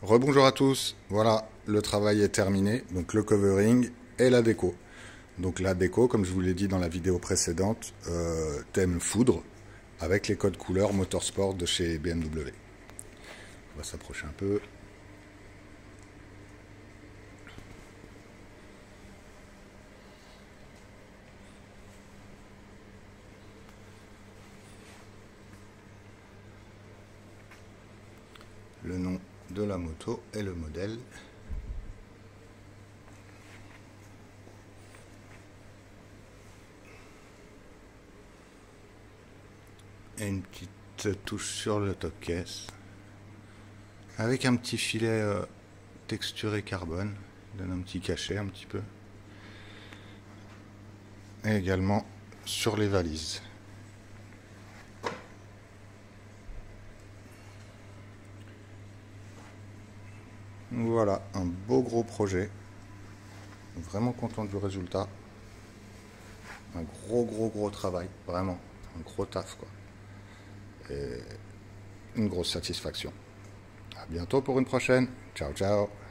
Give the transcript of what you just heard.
Rebonjour à tous, voilà, le travail est terminé, donc le covering et la déco. Donc la déco, comme je vous l'ai dit dans la vidéo précédente, thème foudre, avec les codes couleurs Motorsport de chez BMW. On va s'approcher un peu. Le nom de la moto et le modèle. Et une petite touche sur le top caisse. Avec un petit filet texturé carbone. Donne un petit cachet un petit peu. Et également sur les valises. Voilà, un beau gros projet. Vraiment content du résultat. Un gros travail, vraiment. Un gros taf, quoi. Et une grosse satisfaction. À bientôt pour une prochaine. Ciao, ciao.